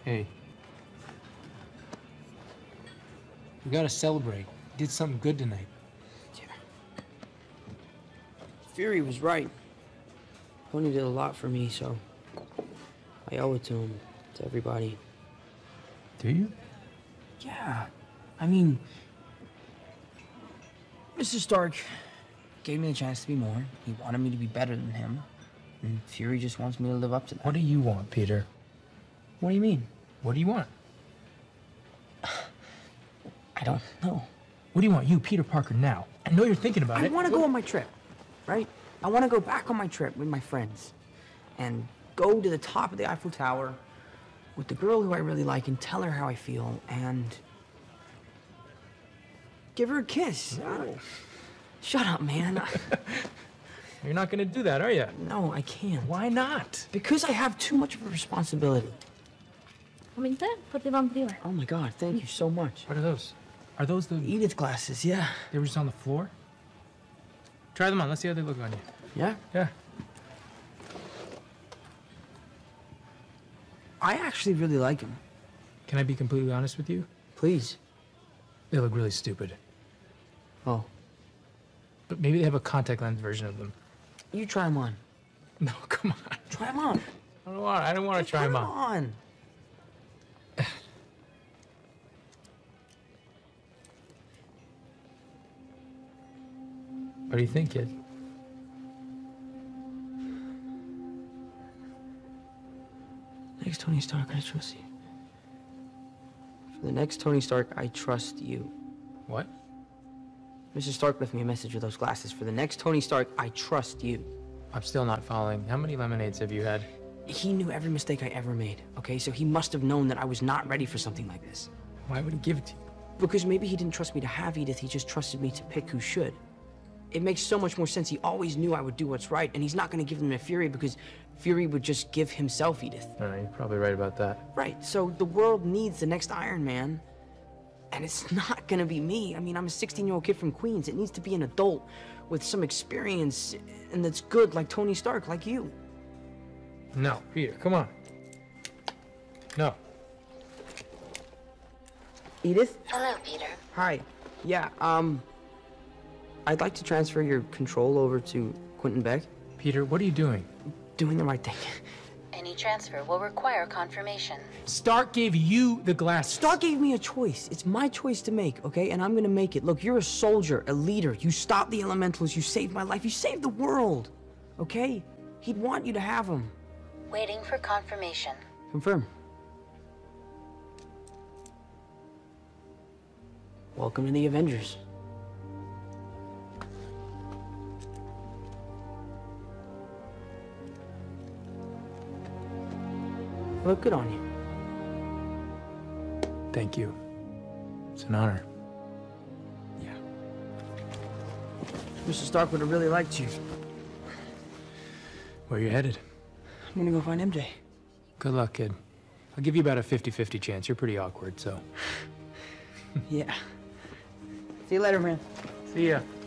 Hey. We gotta celebrate. You did something good tonight. Yeah. Fury was right. Tony did a lot for me, so I owe it to him, to everybody. Do you? Yeah. I mean, Mr. Stark gave me a chance to be more. He wanted me to be better than him. And Fury just wants me to live up to that. What do you want, Peter? What do you mean? What do you want? I don't know. What do you want, you, Peter Parker, now? I know you're thinking about it. I want to go on my trip, right? I want to go back on my trip with my friends and go to the top of the Eiffel Tower with the girl who I really like and tell her how I feel and give her a kiss. No. Shut up, man. You're not gonna do that, are you? No, I can't. Why not? Because I have too much of a responsibility. Potevamo prima. Oh my God, thank you so much. What are those? Are those the... Edith glasses, yeah. They were just on the floor? Try them on. Let's see how they look on you. Yeah? Yeah. I actually really like them. Can I be completely honest with you? Please. They look really stupid. Oh. But maybe they have a contact lens version of them. You try them on. No, come on. Try them on. I don't want to try them on. Come on. What do you think, kid? Next Tony Stark, I trust you. For the next Tony Stark, I trust you. What? Mr. Stark left me a message with those glasses. For the next Tony Stark, I trust you. I'm still not following. How many lemonades have you had? He knew every mistake I ever made, okay? So he must have known that I was not ready for something like this. Why would he give it to you? Because maybe he didn't trust me to have Edith, he just trusted me to pick who should. It makes so much more sense. He always knew I would do what's right, and he's not gonna give them to Fury because Fury would just give himself Edith. You're probably right about that. Right, so the world needs the next Iron Man, and it's not gonna be me. I mean, I'm a 16-year-old kid from Queens. It needs to be an adult with some experience and that's good like Tony Stark, like you. No, Peter, come on. No. Edith? Hello, Peter. Hi. Yeah, I'd like to transfer your control over to Quentin Beck. Peter, what are you doing? Doing the right thing. Any transfer will require confirmation. Stark gave you the glasses. Stark gave me a choice. It's my choice to make, okay? And I'm gonna make it. Look, you're a soldier, a leader. You stopped the elementals. You saved my life. You saved the world, okay? He'd want you to have them. Waiting for confirmation. Confirm. Welcome to the Avengers. Look good on you. Thank you. It's an honor. Yeah. Mr. Stark would have really liked you. Where are you headed? I'm gonna go find MJ. Good luck, kid. I'll give you about a 50-50 chance. You're pretty awkward, so. Yeah. See you later, man. See ya.